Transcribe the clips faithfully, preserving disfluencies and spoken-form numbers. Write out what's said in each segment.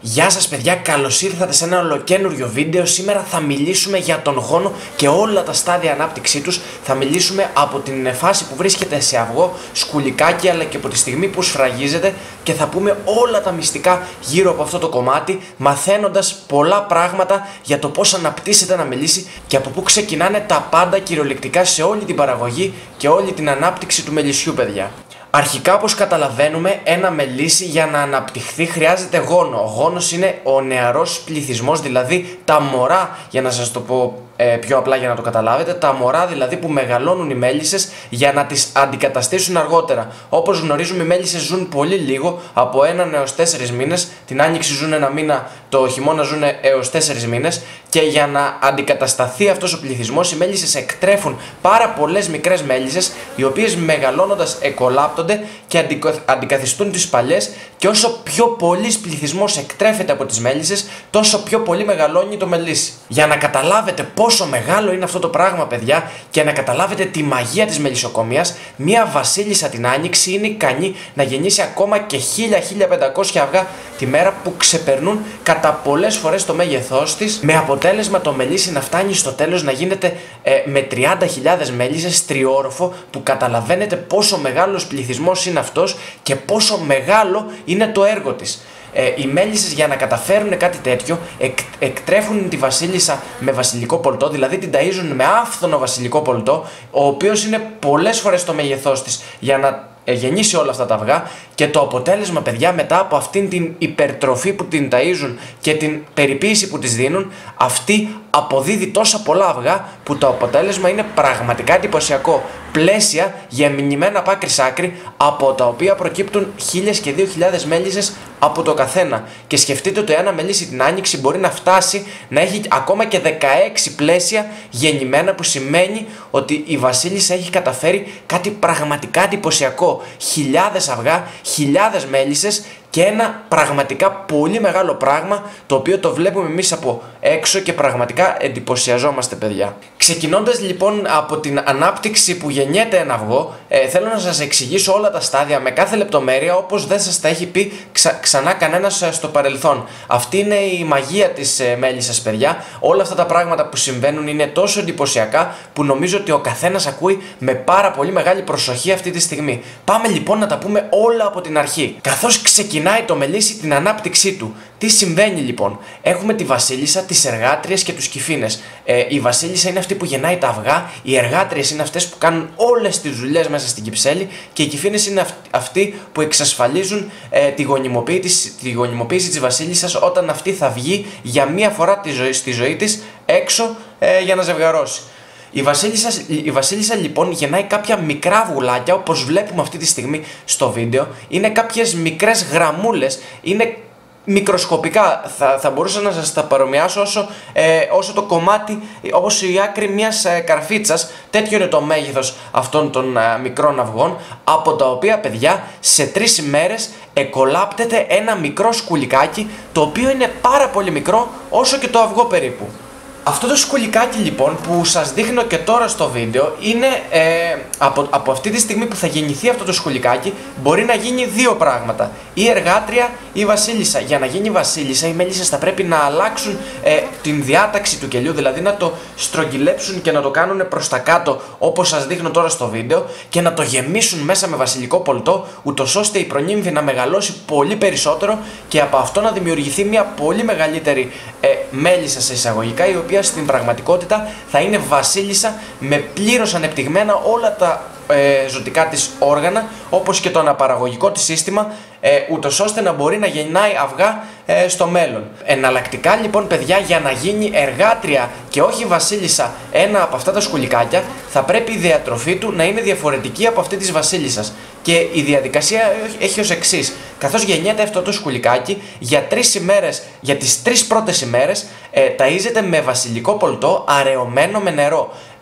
Γεια σας παιδιά, καλώς ήρθατε σε ένα ολοκένουργιο βίντεο. Σήμερα θα μιλήσουμε για τον γόνο και όλα τα στάδια ανάπτυξή τους. Θα μιλήσουμε από την φάση που βρίσκεται σε αυγό, σκουλικάκι, αλλά και από τη στιγμή που σφραγίζεται, και θα πούμε όλα τα μυστικά γύρω από αυτό το κομμάτι, μαθαίνοντας πολλά πράγματα για το πώς αναπτύσσεται ένα μελίσι και από πού ξεκινάνε τα πάντα κυριολεκτικά σε όλη την παραγωγή και όλη την ανάπτυξη του μελισσιού, παιδιά. Αρχικά, όπως καταλαβαίνουμε, ένα μελίσι για να αναπτυχθεί χρειάζεται γόνο. Ο γόνος είναι ο νεαρός πληθυσμός, δηλαδή τα μωρά, για να σας το πω ε, πιο απλά για να το καταλάβετε, τα μωρά δηλαδή που μεγαλώνουν οι μέλισσες για να τις αντικαταστήσουν αργότερα. Όπως γνωρίζουμε, οι μέλισσες ζουν πολύ λίγο, από έναν έως τέσσερις μήνες, την άνοιξη ζουν ένα μήνα, το χειμώνα ζουν έως τέσσερις μήνες, και για να αντικατασταθεί αυτός ο πληθυσμός, οι μέλισσες εκτρέφουν πάρα πολλές μικρές μέλισσες, οι οποίες μεγαλώνοντας εκολάπτονται και αντικαθιστούν τις παλιές, και όσο πιο πολύς πληθυσμός εκτρέφεται από τις μέλισσες, τόσο πιο πολύ μεγαλώνει το μελίσι. Για να καταλάβετε πόσο μεγάλο είναι αυτό το πράγμα, παιδιά, και να καταλάβετε τη μαγεία της μελισσοκομείας, μία βασίλισσα την άνοιξη είναι ικανή να γεννήσει ακόμα και χίλια με χίλια πεντακόσια αυγά τη μέρα, που ξεπερνούν κατά πολλές φορές το μέγεθός της, με αποτέλεσμα το μελίσι να φτάνει στο τέλος να γίνεται ε, με τριάντα χιλιάδες μέλισσες τριόροφο, που καταλαβαίνετε πόσο μεγάλος πληθυσμός είναι αυτός και πόσο μεγάλο είναι το έργο της. Ε, οι μέλισσες, για να καταφέρουν κάτι τέτοιο, εκ, εκτρέφουν τη βασίλισσα με βασιλικό πολτό, δηλαδή την ταΐζουν με άφθονο βασιλικό πολτό, ο οποίος είναι πολλές φορές το μέγεθός της, για να ε, γεννήσει όλα αυτά τα αυγά. Και το αποτέλεσμα, παιδιά, μετά από αυτήν την υπερτροφή που την ταΐζουν και την περιποίηση που της δίνουν, αυτή αποδίδει τόσα πολλά αυγά, που το αποτέλεσμα είναι πραγματικά εντυπωσιακό. Πλαίσια γεμνημένα από άκρη σ' άκρη, από τα οποία προκύπτουν χίλιες και δύο χιλιάδες μέλισσες από το καθένα. Και σκεφτείτε ότι ένα μελίσι την άνοιξη μπορεί να φτάσει να έχει ακόμα και δεκαέξι πλαίσια γεννημένα, που σημαίνει ότι η βασίλισσα έχει καταφέρει κάτι πραγματικά εντυπωσιακό. Χιλιάδες αυγά, χιλιάδες μέλισσες και ένα πραγματικά πολύ μεγάλο πράγμα, το οποίο το βλέπουμε εμείς από έξω και πραγματικά εντυπωσιαζόμαστε, παιδιά. Ξεκινώντας λοιπόν από την ανάπτυξη που γεννιέται ένα αυγό, ε, θέλω να σας εξηγήσω όλα τα στάδια με κάθε λεπτομέρεια, όπως δεν σας τα έχει πει ξα, ξανά κανένας στο παρελθόν. Αυτή είναι η μαγεία της ε, μέλισσας, παιδιά. Όλα αυτά τα πράγματα που συμβαίνουν είναι τόσο εντυπωσιακά, που νομίζω ότι ο καθένας ακούει με πάρα πολύ μεγάλη προσοχή αυτή τη στιγμή. Πάμε λοιπόν να τα πούμε όλα από την αρχή. Καθώς ξεκινάει το μελίσι την ανάπτυξή του, τι συμβαίνει λοιπόν? Έχουμε τη βασίλισσα, τις εργάτριες και τους κυφήνες. Ε, η βασίλισσα είναι αυτή που γεννάει τα αυγά, οι εργάτριες είναι αυτές που κάνουν όλες τις δουλειές μέσα στην κυψέλη, και οι κυφήνες είναι αυτοί που εξασφαλίζουν ε, τη, γονιμοποίηση, τη γονιμοποίηση της βασίλισσας, όταν αυτή θα βγει για μία φορά τη ζωή, στη ζωή της έξω ε, για να ζευγαρώσει. Η βασίλισσα, η βασίλισσα λοιπόν γεννάει κάποια μικρά αυγουλάκια, όπως βλέπουμε αυτή τη στιγμή στο βίντεο. Είναι κάποιες μικρές γραμμούλες, είναι μικροσκοπικά, θα, θα μπορούσα να σας τα παρομοιάσω όσο, ε, όσο το κομμάτι, όπως η άκρη μιας ε, καρφίτσας. Τέτοιο είναι το μέγεθος αυτών των ε, μικρών αυγών, από τα οποία, παιδιά, σε τρεις ημέρες εκολάπτεται ένα μικρό σκουλικάκι, το οποίο είναι πάρα πολύ μικρό, όσο και το αυγό περίπου. Αυτό το σκουλικάκι λοιπόν που σας δείχνω και τώρα στο βίντεο είναι ε, από, από αυτή τη στιγμή που θα γεννηθεί αυτό το σκουλικάκι, μπορεί να γίνει δύο πράγματα: η εργάτρια ή η βασίλισσα. Για να γίνει βασίλισσα, οι μέλισσες θα πρέπει να αλλάξουν ε, την διάταξη του κελιού, δηλαδή να το στρογγυλέψουν και να το κάνουν προς τα κάτω, όπως σας δείχνω τώρα στο βίντεο, και να το γεμίσουν μέσα με βασιλικό πολτό, ούτως ώστε η προνύμφη να μεγαλώσει πολύ περισσότερο και από αυτό να δημιουργηθεί μια πολύ μεγαλύτερη ε, μέλισσα σε εισαγωγικά, η οποία στην πραγματικότητα θα είναι βασίλισσα με πλήρως ανεπτυγμένα όλα τα ε, ζωτικά της όργανα, όπως και το αναπαραγωγικό της σύστημα, ε, ούτως ώστε να μπορεί να γεννάει αυγά ε, στο μέλλον. Εναλλακτικά λοιπόν, παιδιά, για να γίνει εργάτρια και όχι βασίλισσα ένα από αυτά τα σκουλικάκια, θα πρέπει η διατροφή του να είναι διαφορετική από αυτή της βασίλισσας. Και η διαδικασία έχει ως εξής: καθώς γεννιέται αυτό το σκουλικάκι, για τρεις ημέρες, για τις τρεις πρώτες ημέρες, ε, ταΐζεται με βασιλικό πολτό αραιωμένο με νερό.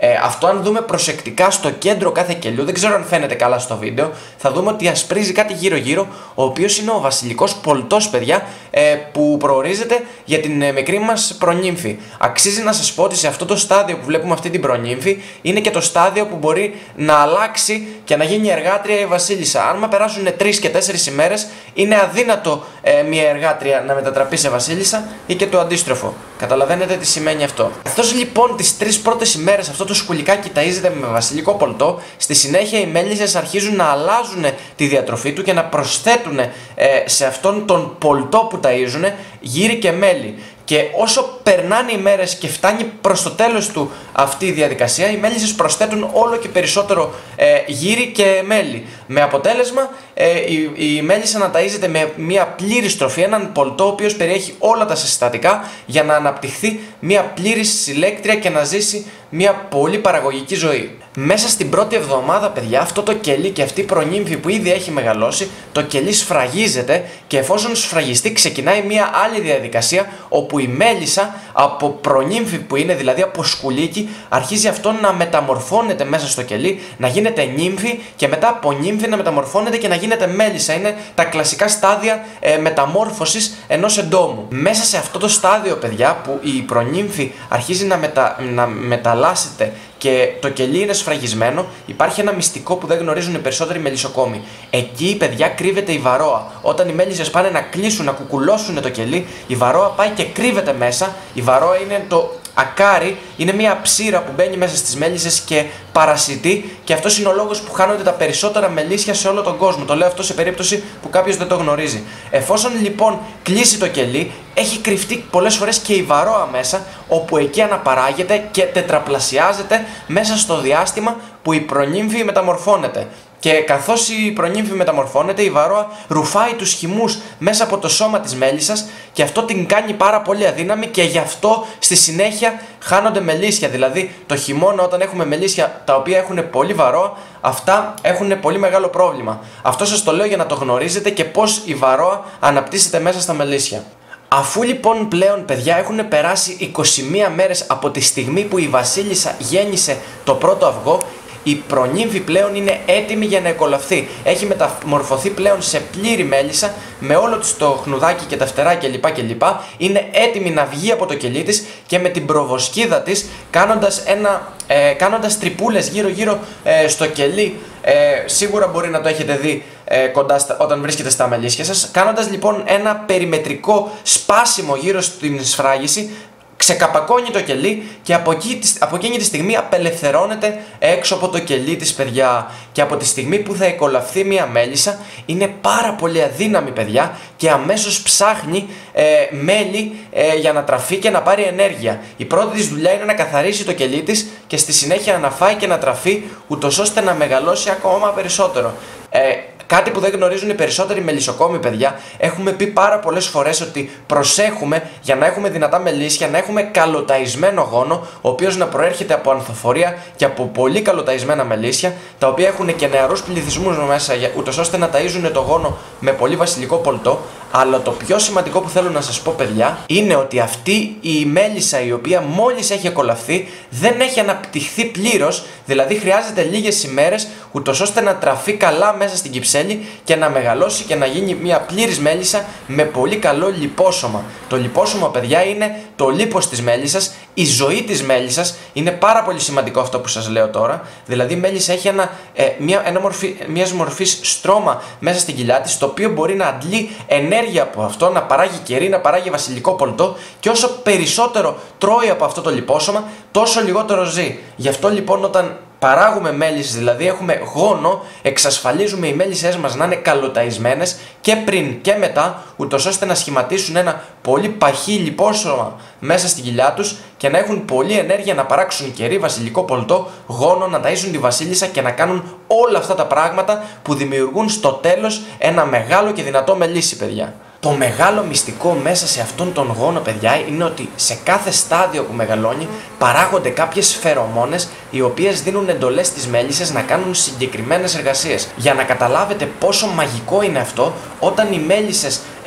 Ε, αυτό αν δούμε προσεκτικά στο κέντρο κάθε κελιού, δεν ξέρω αν φαίνεται καλά στο βίντεο, θα δούμε ότι ασπρίζει κάτι γύρω γύρω, ο οποίος είναι ο βασιλικός πολτός, παιδιά, ε, που προορίζεται για την ε, μικρή μας προνύμφη. Αξίζει να σας πω ότι σε αυτό το στάδιο που βλέπουμε αυτή την προνύμφη είναι και το στάδιο που μπορεί να αλλάξει και να γίνει εργάτρια η βασίλισσα. Αν μα περάσουν τρεις και τέσσερις ημέρες, είναι αδύνατο ε, μια εργάτρια να μετατραπεί σε βασίλισσα ή και το αντίστροφο. Καταλαβαίνετε τι σημαίνει αυτό. Καθώς λοιπόν τις τρεις πρώτες ημέρες αυτό το σκουλικάκι ταΐζεται με βασιλικό πολτό, στη συνέχεια οι μέλισσες αρχίζουν να αλλάζουν τη διατροφή του και να προσθέτουν ε, σε αυτόν τον πολτό που ταΐζουν γύρι και μέλι. Και όσο περνάνε οι μέρες και φτάνει προς το τέλος του αυτή η διαδικασία, οι μέλισσες προσθέτουν όλο και περισσότερο ε, γύρι και μέλι. Με αποτέλεσμα ε, η, η μέλισσα να ταΐζεται με μια πλήρη στροφή, έναν πολτό ο οποίος περιέχει όλα τα συστατικά για να αναπτυχθεί μια πλήρης συλλέκτρια και να ζήσει μια πολύ παραγωγική ζωή. Μέσα στην πρώτη εβδομάδα, παιδιά, αυτό το κελί και αυτή η προνύμφη που ήδη έχει μεγαλώσει, το κελί σφραγίζεται και εφόσον σφραγιστεί ξεκινάει μια άλλη διαδικασία όπου η μέλισσα από προνύμφη που είναι, δηλαδή από σκουλίκι, αρχίζει αυτό να μεταμορφώνεται μέσα στο κελί, να γίνεται νύμφη και μετά από νύμφη να μεταμορφώνεται και να γίνεται μέλισσα. Είναι τα κλασικά στάδια ε, μεταμόρφωσης ενός εντόμου. Μέσα σε αυτό το στάδιο, παιδιά, που η προνύμφη αρχίζει να, μετα, να μεταλλάσσεται και το κελί είναι σφραγισμένο, υπάρχει ένα μυστικό που δεν γνωρίζουν οι περισσότεροι μελισσοκόμοι. Εκεί, παιδιά, κρύβεται η βαρόα. Όταν οι μέλισσες πάνε να κλείσουν, να κουκουλώσουν το κελί, η βαρόα πάει και κρύβεται μέσα. Η βαρόα είναι το ακάρι, είναι μια ψήρα που μπαίνει μέσα στις μέλισσες και παρασιτεί, και αυτός είναι ο λόγος που χάνονται τα περισσότερα μελίσια σε όλο τον κόσμο. Το λέω αυτό σε περίπτωση που κάποιος δεν το γνωρίζει. Εφόσον λοιπόν κλείσει το κελί, έχει κρυφτεί πολλές φορές και η βαρόα μέσα, όπου εκεί αναπαράγεται και τετραπλασιάζεται μέσα στο διάστημα που η προνύμφη μεταμορφώνεται. Και καθώς η προνύμφη μεταμορφώνεται, η βαρόα ρουφάει τους χυμούς μέσα από το σώμα της μέλισσας και αυτό την κάνει πάρα πολύ αδύναμη και γι' αυτό στη συνέχεια χάνονται μελίσια. Δηλαδή το χειμώνα, όταν έχουμε μελίσια τα οποία έχουν πολύ βαρόα, αυτά έχουν πολύ μεγάλο πρόβλημα. Αυτό σας το λέω για να το γνωρίζετε και πώς η βαρόα αναπτύσσεται μέσα στα μελίσια. Αφού λοιπόν πλέον, παιδιά, έχουν περάσει είκοσι μία μέρες από τη στιγμή που η βασίλισσα γέννησε το πρώτο αυγό, η προνύμφη πλέον είναι έτοιμη για να εκολαφθεί. Έχει μεταμορφωθεί πλέον σε πλήρη μέλισσα με όλο της το χνουδάκι και τα φτερά κλπ. κλπ. Είναι έτοιμη να βγει από το κελί της και με την προβοσκίδα της, κάνοντας, ένα, ε, κάνοντας τρυπούλες γύρω γύρω ε, στο κελί. Ε, σίγουρα μπορεί να το έχετε δει ε, κοντά στα, όταν βρίσκεται στα μελίσια σας. Κάνοντας λοιπόν ένα περιμετρικό σπάσιμο γύρω στην σφράγιση, ξεκαπακώνει το κελί και από, εκεί, από εκείνη τη στιγμή απελευθερώνεται έξω από το κελί της, παιδιά. Και από τη στιγμή που θα εκολαφθεί μια μέλισσα είναι πάρα πολύ αδύναμη, παιδιά, και αμέσως ψάχνει ε, μέλι ε, για να τραφεί και να πάρει ενέργεια. Η πρώτη της δουλειά είναι να καθαρίσει το κελί της και στη συνέχεια να φάει και να τραφεί, ούτως ώστε να μεγαλώσει ακόμα περισσότερο. Ε, Κάτι που δεν γνωρίζουν οι περισσότεροι μελισσοκόμοι, παιδιά. Έχουμε πει πάρα πολλές φορές ότι προσέχουμε για να έχουμε δυνατά μελίσια, να έχουμε καλοταϊσμένο γόνο, ο οποίος να προέρχεται από ανθοφορία και από πολύ καλοταϊσμένα μελίσια, τα οποία έχουν και νεαρούς πληθυσμούς μέσα, ούτως ώστε να ταΐζουν το γόνο με πολύ βασιλικό πολτό. Αλλά το πιο σημαντικό που θέλω να σας πω, παιδιά, είναι ότι αυτή η μέλισσα, η οποία μόλις έχει εκολαφθεί, δεν έχει αναπτυχθεί πλήρως, δηλαδή χρειάζεται λίγες ημέρες, ούτως ώστε να τραφεί καλά μέσα στην κυψέλη και να μεγαλώσει και να γίνει μια πλήρης μέλισσα με πολύ καλό λιπόσωμα. Το λιπόσωμα, παιδιά, είναι το λίπος της μέλισσας, η ζωή της μέλισσας. Είναι πάρα πολύ σημαντικό αυτό που σας λέω τώρα. Δηλαδή η μέλισσα έχει ένα, ε, μια, ένα μορφή, μιας μορφής στρώμα μέσα στην κοιλιά της, το οποίο μπορεί να αντλεί ενέργεια από αυτό, να παράγει κερί, να παράγει βασιλικό πολτό, και όσο περισσότερο τρώει από αυτό το λιπόσωμα, τόσο λιγότερο ζει. Γι' αυτό λοιπόν, όταν παράγουμε μέλισσες, δηλαδή έχουμε γόνο, εξασφαλίζουμε οι μέλισσές μας να είναι καλοταϊσμένες και πριν και μετά, ούτως ώστε να σχηματίσουν ένα πολύ παχύ λιπόσωμα μέσα στην κοιλιά τους και να έχουν πολλή ενέργεια να παράξουν κερί, βασιλικό πολτό, γόνο, να ταΐζουν τη βασίλισσα και να κάνουν όλα αυτά τα πράγματα που δημιουργούν στο τέλος ένα μεγάλο και δυνατό μελίσι, παιδιά. Το μεγάλο μυστικό μέσα σε αυτόν τον γόνο, παιδιά, είναι ότι σε κάθε στάδιο που μεγαλώνει παράγονται κάποιες φερομόνες, οι οποίες δίνουν εντολές στις μέλισσες να κάνουν συγκεκριμένες εργασίες. Για να καταλάβετε πόσο μαγικό είναι αυτό, όταν οι μέλισσες ε,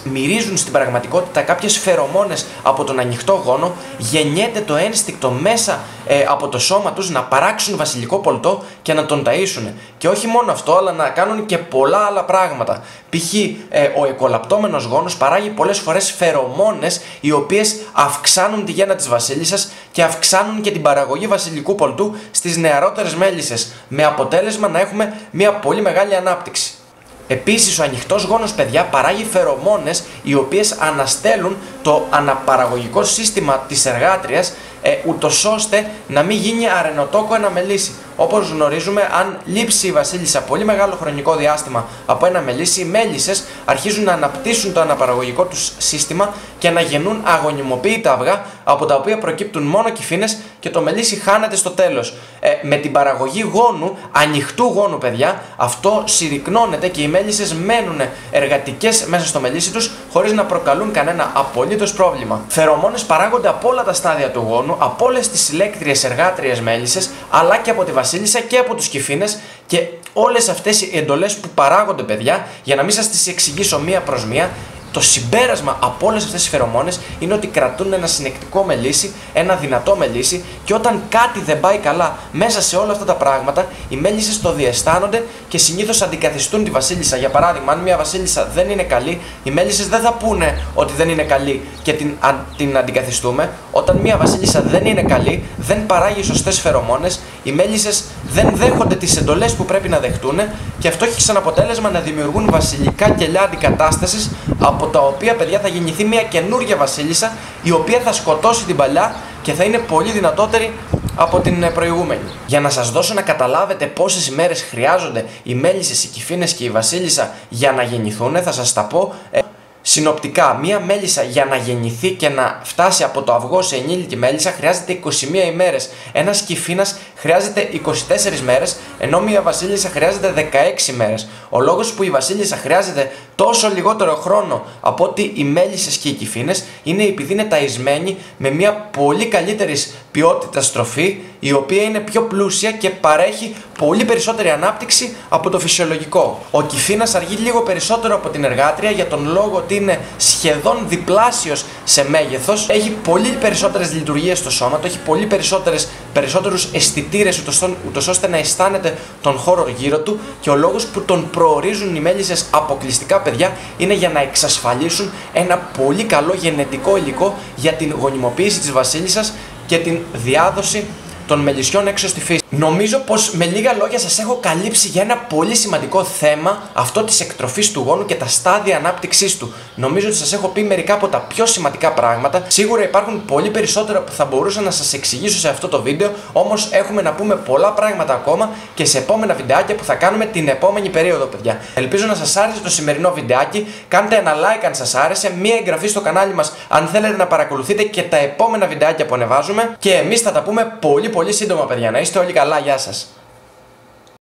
μυρίζουν στην πραγματικότητα κάποιες φερομόνες από τον ανοιχτό γόνο, γεννιέται το ένστικτο μέσα ε, από το σώμα τους να παράξουν βασιλικό πολτό και να τον ταΐσουν. Και όχι μόνο αυτό, αλλά να κάνουν και πολλά άλλα πράγματα. Π.χ. Ε, ο εκολαπτώμενος γόνος παράγει πολλές φορές φερομόνες, οι οποίες αυξάνουν τη γέννα της βασίλισσας και αυξάνουν και την παραγωγή βασιλικού πολτού στις νεαρότερες μέλισσες, με αποτέλεσμα να έχουμε μια πολύ μεγάλη ανάπτυξη. Επίσης, ο ανοιχτός γόνος, παιδιά, παράγει φερομόνες οι οποίες αναστέλουν το αναπαραγωγικό σύστημα της εργάτριας, ε, ούτως ώστε να μην γίνει αρενοτόκο ένα μελίσι. Όπως γνωρίζουμε, αν λείψει η βασίλισσα πολύ μεγάλο χρονικό διάστημα από ένα μελίσι, οι μέλισσες αρχίζουν να αναπτύσσουν το αναπαραγωγικό τους σύστημα και να γεννούν αγωνιμοποίητα αυγά, από τα οποία προκύπτουν μόνο κυφήνες και το μελίσι χάνεται στο τέλος. Ε, με την παραγωγή γόνου, ανοιχτού γόνου, παιδιά, αυτό συρρυκνώνεται και οι μέλισσες μένουν εργατικές μέσα στο μελίσι τους χωρίς να προκαλούν κανένα απολύτως πρόβλημα. Φερομόνες παράγονται από όλα τα στάδια του γόνου, από όλες τις συλλέκτριες εργάτριες μέλισσες, αλλά και από τη βασίλισσα και από τους κυφήνες, και όλες αυτές οι εντολές που παράγονται, παιδιά, για να μην σας τις εξηγήσω μία προς μία, το συμπέρασμα από όλες αυτές τις φερομόνες είναι ότι κρατούν ένα συνεκτικό μελίσι, ένα δυνατό μελίσι, και όταν κάτι δεν πάει καλά μέσα σε όλα αυτά τα πράγματα, οι μέλισσες το διαισθάνονται και συνήθως αντικαθιστούν τη βασίλισσα. Για παράδειγμα, αν μια βασίλισσα δεν είναι καλή, οι μέλισσες δεν θα πούνε ότι δεν είναι καλή και την, α, την αντικαθιστούμε. Όταν μια βασίλισσα δεν είναι καλή, δεν παράγει σωστές φερομόνες, οι μέλισσες δεν δέχονται τις εντολές που πρέπει να δεχτούν, και αυτό έχει σαν αποτέλεσμα να δημιουργούν βασιλικά κελιά αντικατάστασης, από τα οποία, παιδιά, θα γεννηθεί μια καινούργια βασίλισσα, η οποία θα σκοτώσει την παλιά και θα είναι πολύ δυνατότερη από την προηγούμενη. Για να σας δώσω να καταλάβετε πόσες ημέρες χρειάζονται οι μέλισσες, οι κυφήνες και η βασίλισσα για να γεννηθούν, θα σας τα πω ε, συνοπτικά. Μία μέλισσα για να γεννηθεί και να φτάσει από το αυγό σε ενήλικη μέλισσα χρειάζεται είκοσι μία ημέρες. Ένας κυφήνας χρειάζεται είκοσι τέσσερις μέρες, ενώ μία βασίλισσα χρειάζεται δεκαέξι μέρες. Ο λόγος που η βασίλισσα χρειάζεται τόσο λιγότερο χρόνο από ότι οι μέλισσες και οι κυφήνες είναι επειδή είναι ταϊσμένοι με μία πολύ καλύτερη ποιότητα τροφή, η οποία είναι πιο πλούσια και παρέχει πολύ περισσότερη ανάπτυξη από το φυσιολογικό. Ο κυφήνας αργεί λίγο περισσότερο από την εργάτρια για τον λόγο ότι είναι σχεδόν διπλάσιος σε μέγεθος, έχει πολύ περισσότερες λειτουργίες στο σώμα του, έχει πολύ περισσότερες, περισσότερους αισθητήρες, ούτως ώστε να αισθάνεται τον χώρο γύρω του, και ο λόγος που τον προορίζουν οι μέλισσες αποκλειστικά, παιδιά, είναι για να εξασφαλίσουν ένα πολύ καλό γενετικό υλικό για την γονιμοποίηση της βασίλισσας και την διάδοση των μελισσιών έξω στη φύση. Νομίζω πως με λίγα λόγια σας έχω καλύψει για ένα πολύ σημαντικό θέμα, αυτό της εκτροφής του γόνου και τα στάδια ανάπτυξής του. Νομίζω ότι σας έχω πει μερικά από τα πιο σημαντικά πράγματα. Σίγουρα υπάρχουν πολύ περισσότερα που θα μπορούσα να σας εξηγήσω σε αυτό το βίντεο, όμως έχουμε να πούμε πολλά πράγματα ακόμα και σε επόμενα βιντεάκια που θα κάνουμε την επόμενη περίοδο, παιδιά. Ελπίζω να σας άρεσε το σημερινό βιντεάκι. Κάντε ένα like αν σας άρεσε, μία εγγραφή στο κανάλι μας αν θέλετε να παρακολουθείτε και τα επόμενα βιντεάκια που ανεβάζουμε, και εμείς θα τα πούμε πολύ πολύ σύντομα, παιδιά. Να είστε όλοι καλά, γεια σας.